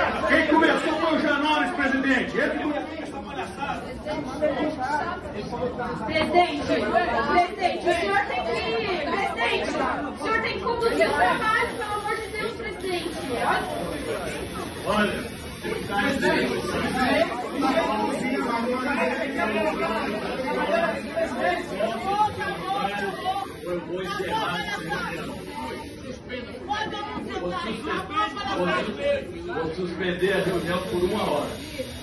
Quem começou foi o Janones, presidente. Ele que começou essa palhaçada. Presidente, o senhor tem que... Presidente, o senhor tem que conduzir o trabalho, pelo amor de Deus, presidente. Olha, eu vou encerrar vou suspender a reunião por 1 hora.